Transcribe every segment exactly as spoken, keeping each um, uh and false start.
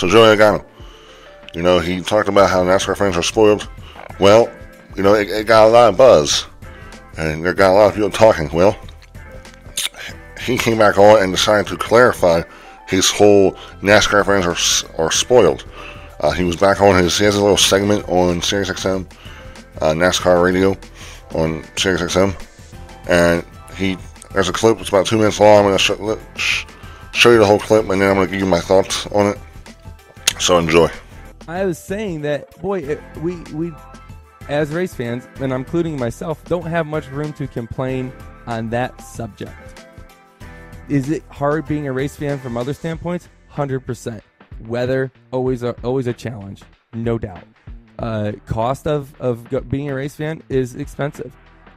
So Joey Logano, you know, he talked about how NASCAR fans are spoiled. Well, you know, it, it got a lot of buzz, and there got a lot of people talking. Well, he came back on and decided to clarify his whole NASCAR fans are are spoiled. Uh, he was back on his, he has a little segment on Sirius X M, uh, NASCAR radio on Sirius X M, and he, there's a clip, it's about two minutes long. I'm going to show, sh- show you the whole clip, and then I'm going to give you my thoughts on it. So enjoy. I was saying that, boy, it, we, we, as race fans, and I'm including myself, don't have much room to complain on that subject. Is it hard being a race fan from other standpoints? one hundred percent. Weather, always a, always a challenge, no doubt. Uh, cost of, of go, being a race fan is expensive.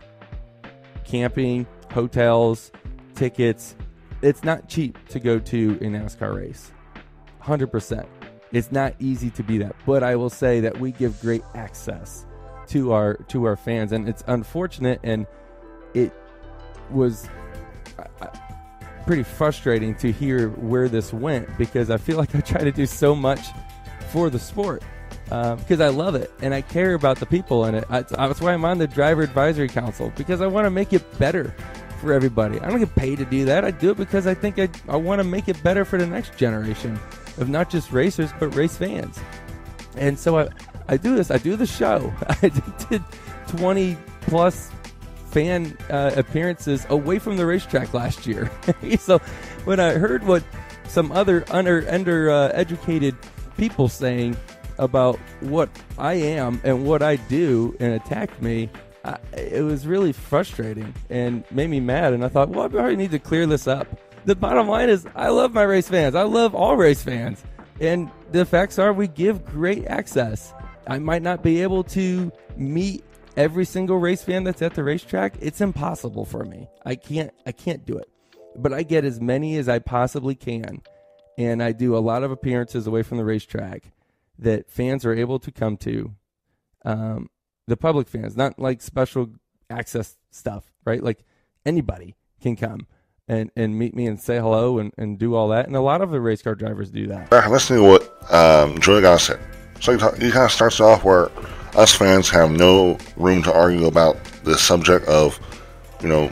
Camping, hotels, tickets. It's not cheap to go to a NASCAR race. one hundred percent. It's not easy to be that. But I will say that we give great access to our to our fans. And it's unfortunate, and it was uh, pretty frustrating to hear where this went, because I feel like I try to do so much for the sport. Uh, because I love it and I care about the people in it. I, that's why I'm on the Driver Advisory Council, because I want to make it better for everybody. I don't get paid to do that. I do it because I think I, I want to make it better for the next generation of not just racers, but race fans. And so I, I do this. I do the show. I did twenty plus fan uh, appearances away from the racetrack last year. So when I heard what some other under, under uh, educated people saying about what I am and what I do and attacked me, I, it was really frustrating and made me mad. And I thought, well, I probably need to clear this up. The bottom line is I love my race fans. I love all race fans. And the facts are we give great access. I might not be able to meet every single race fan that's at the racetrack. It's impossible for me. I can't I can't do it. But I get as many as I possibly can. And I do a lot of appearances away from the racetrack that fans are able to come to. Um, the public fans, not like special access stuff, right? Like anybody can come and, and meet me and say hello and, and do all that. And a lot of the race car drivers do that. Back listening to what um, Joey Logano said. So he, talk, he kind of starts off where us fans have no room to argue about the subject of, you know,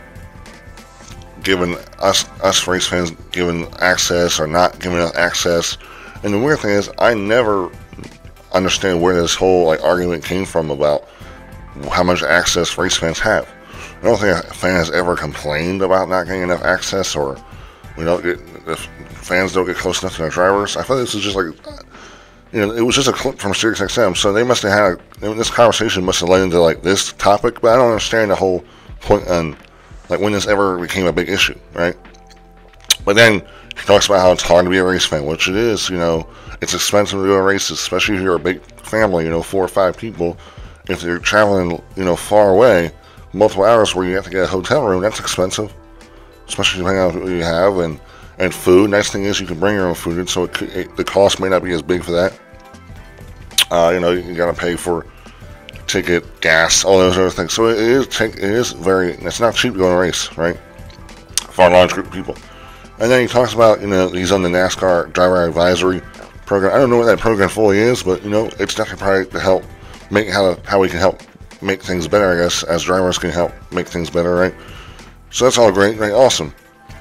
giving us us race fans giving access or not giving us access. And the weird thing is, I never understand where this whole like argument came from about how much access race fans have. I don't think a fan has ever complained about not getting enough access, or we don't get if fans don't get close enough to their drivers. I thought this was just like, you know, it was just a clip from Sirius X M, so they must have had a, this conversation must have led into like this topic, but I don't understand the whole point on like when this ever became a big issue, right? But then he talks about how it's hard to be a race fan, which it is. You know, it's expensive to go to races, especially if you're a big family, you know, four or five people. If you're traveling, you know, far away, multiple hours where you have to get a hotel room, that's expensive, especially depending on what you have, and, and food. Nice thing is you can bring your own food in, so it could, it, the cost may not be as big for that. Uh, you know, you got to pay for ticket, gas, all those other things. So it is, it is very, it's not cheap to go to a race, right? For a large group of people. And then he talks about, you know, he's on the NASCAR Driver Advisory Program. I don't know what that program fully is, but, you know, it's definitely probably to help make how how we can help make things better, I guess, as drivers can help make things better, right? So that's all great, right? Awesome.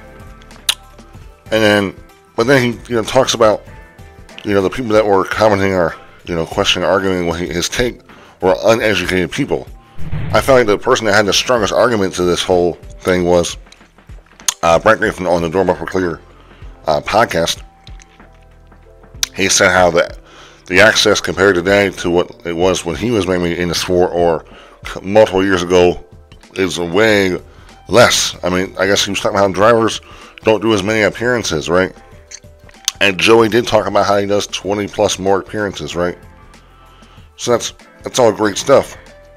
And then, but then he, you know, talks about, you know, the people that were commenting or, you know, questioning, arguing with his take were uneducated people. I felt like the person that had the strongest argument to this whole thing was Uh, Brent Griffin on the Door Bumper Clear uh, podcast. He said how the, the access compared today to what it was when he was maybe in the sport or multiple years ago is way less. I mean, I guess he was talking about how drivers don't do as many appearances, right? And Joey did talk about how he does twenty plus more appearances, right? So that's that's all great stuff.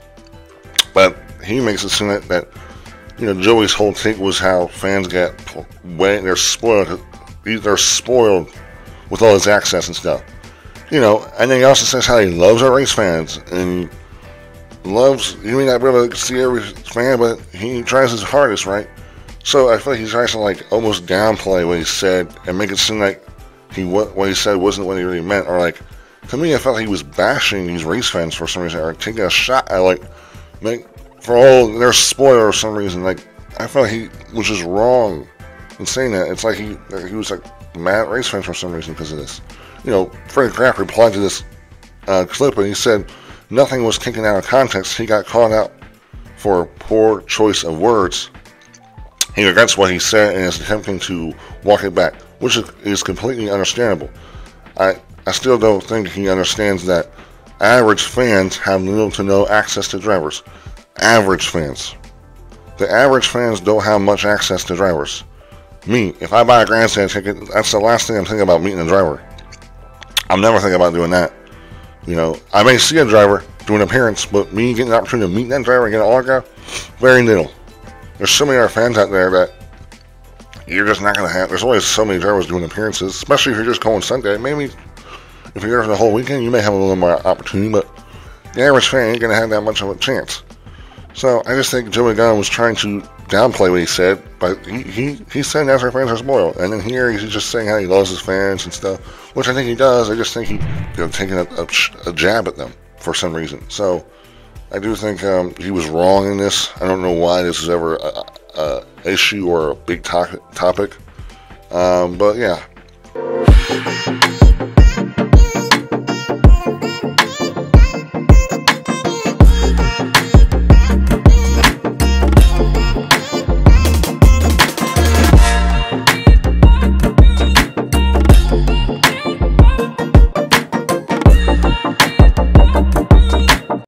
But he makes it seem that, that you know, Joey's whole take was how fans get way, they're spoiled, they're spoiled with all his access and stuff. You know, and then he also says how he loves our race fans, and loves, you may not be able to see every fan, but he tries his hardest, right? So I feel like he tries to like almost downplay what he said and make it seem like he what, what he said wasn't what he really meant, or like, to me, I felt like he was bashing these race fans for some reason, or taking a shot at, like, like for all their spoiler for some reason. Like, I felt like he was just wrong in saying that. It's like he he was like mad at race fans for some reason because of this. You know, Freddie Kraft replied to this uh, clip, and he said nothing was taken out of context. He got called out for poor choice of words. He regrets what he said and is attempting to walk it back, which is, is completely understandable. I, I still don't think he understands that average fans have little to no access to drivers. Average fans. The average fans don't have much access to drivers. Me, if I buy a grandstand ticket, that's the last thing I'm thinking about, meeting a driver. I'm never thinking about doing that. You know, I may see a driver do an appearance, but me getting the opportunity to meet that driver and get an autograph, very little. There's so many other fans out there that you're just not going to have. There's always so many drivers doing appearances, especially if you're just going Sunday. Maybe if you're there for the whole weekend, you may have a little more opportunity, but the average fan ain't going to have that much of a chance. So I just think Joey Logano was trying to downplay what he said, but he, he, he said NASCAR fans are spoiled. And then here he's just saying how he loves his fans and stuff, which I think he does. I just think he, you know, taking a, a, a jab at them for some reason. So I do think um, he was wrong in this. I don't know why this is ever a, a issue or a big to- topic. Um, but yeah.